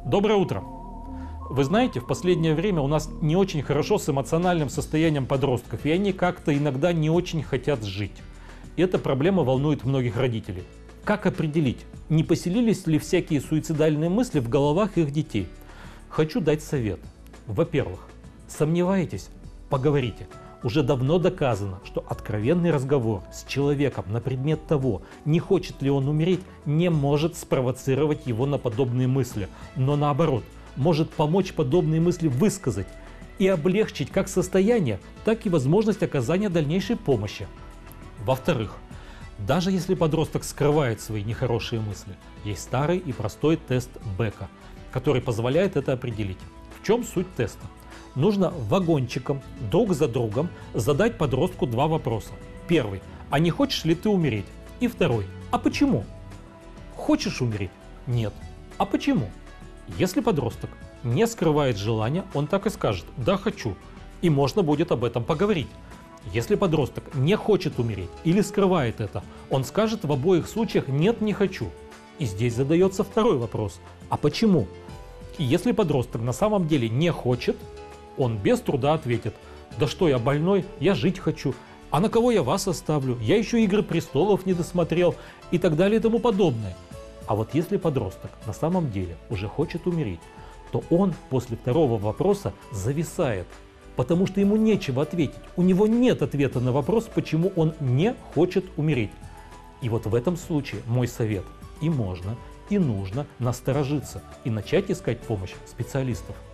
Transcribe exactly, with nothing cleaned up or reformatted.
Доброе утро! Вы знаете, в последнее время у нас не очень хорошо с эмоциональным состоянием подростков, и они как-то иногда не очень хотят жить. И эта проблема волнует многих родителей. Как определить, не поселились ли всякие суицидальные мысли в головах их детей? Хочу дать совет. Во-первых, сомневаетесь? Поговорите. Уже давно доказано, что откровенный разговор с человеком на предмет того, не хочет ли он умереть, не может спровоцировать его на подобные мысли, но наоборот, может помочь подобные мысли высказать и облегчить как состояние, так и возможность оказания дальнейшей помощи. Во-вторых, даже если подросток скрывает свои нехорошие мысли, есть старый и простой тест Бека, который позволяет это определить. В чем суть теста? Нужно вагончиком друг за другом задать подростку два вопроса. Первый: а не хочешь ли ты умереть? И второй: а почему? Хочешь умереть? Нет. А почему? Если подросток не скрывает желания, он так и скажет: да, хочу. И можно будет об этом поговорить. Если подросток не хочет умереть или скрывает это, он скажет в обоих случаях: нет, не хочу. И здесь задается второй вопрос: а почему? И если подросток на самом деле не хочет, он без труда ответит: да что, я больной, я жить хочу, а на кого я вас оставлю, я еще «Игры престолов» не досмотрел и так далее и тому подобное. А вот если подросток на самом деле уже хочет умереть, то он после второго вопроса зависает, потому что ему нечего ответить, у него нет ответа на вопрос, почему он не хочет умереть. И вот в этом случае мой совет: и можно, и нужно насторожиться и начать искать помощь специалистов.